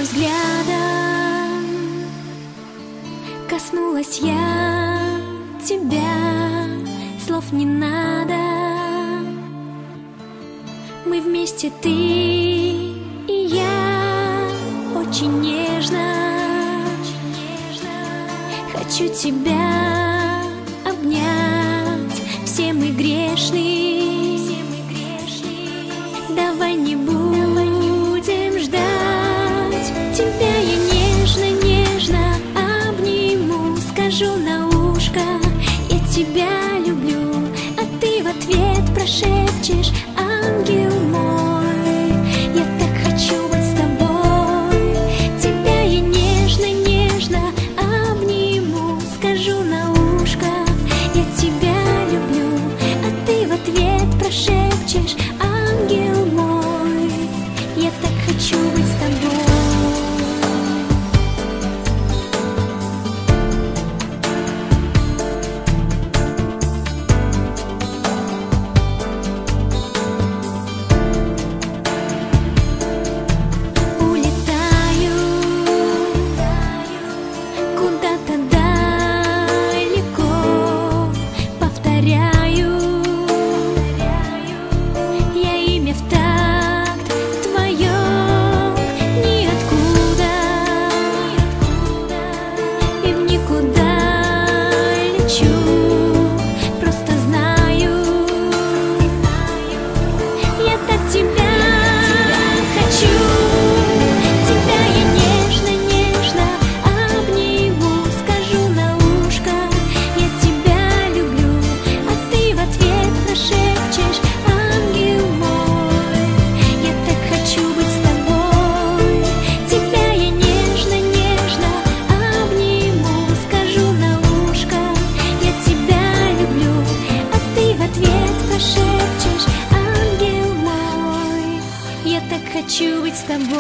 взглядом коснулась я тебя, слов не надо. Мы вместе, ты и я, очень нежно. Хочу тебя обнять, все мы грешны. Давай не будем ждать. Тебя я нежно-нежно обниму, скажу на ушко: я тебя люблю, а ты в ответ прошепчешь: ангел мой, я так хочу быть с тобой. Тебя я нежно-нежно обниму, скажу на ушко: я тебя люблю, а ты в ответ прошепчешь: ангел мой, я так хочу быть с тобой. Хочу быть с тобой.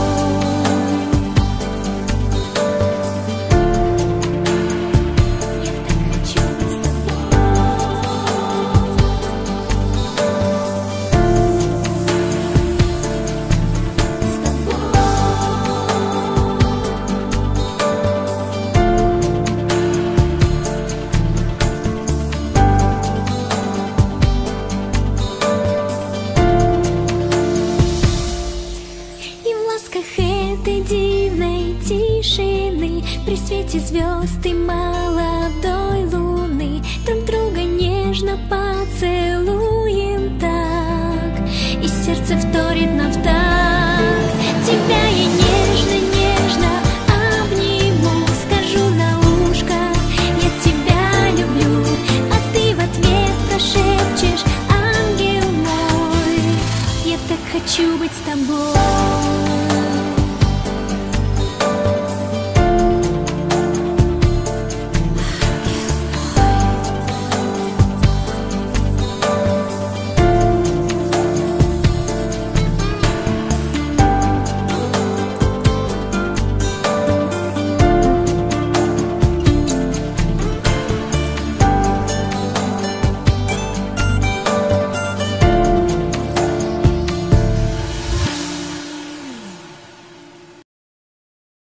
Этой дивной тишины, при свете звезд и молодой луны, друг друга нежно поцелуем так, и сердце вторит